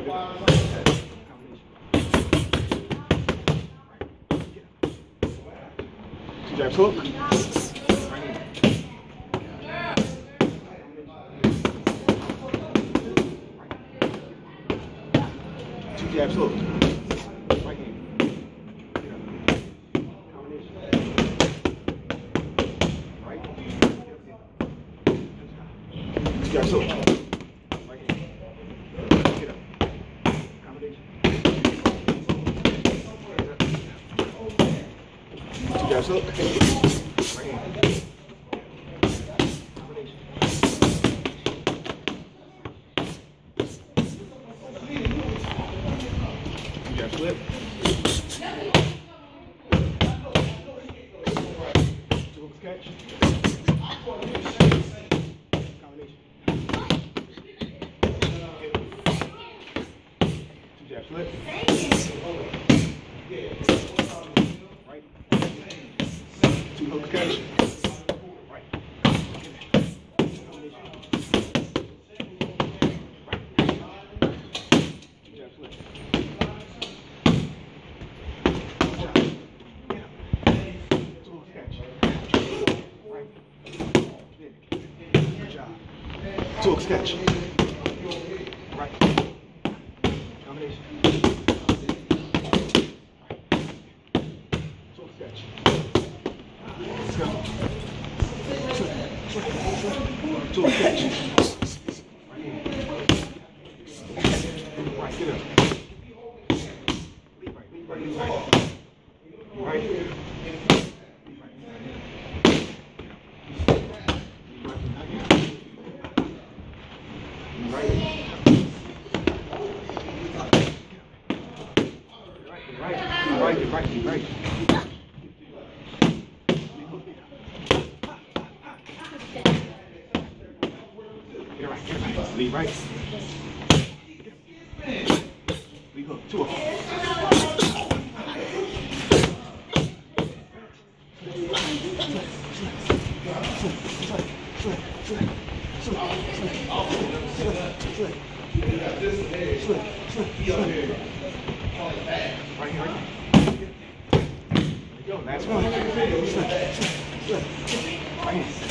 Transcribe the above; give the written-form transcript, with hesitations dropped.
Two jabs hook. Two jabs hook. Right hand. Combination. Right. Two jabs hook. Right hand. Get up. Combination. Two jabs hook. Right hand. Combination. Two jabs flip. Two hooks catch. Combination. Two jabs flip. Right. Two hooks catch. Right. Combination. Right. Two jabs flip. Two hooks catch. Right. Good job. Two hooks catch. Right. Combination. Two hooks catch. Let's go. Two hooks catch. Right hand. Right, get up. Lead right, lead right, lead right. Right. Lead right. Right. Right. Get right. Lead right. Lead hook. Two hook. Right here. There you go. Last one. Right here.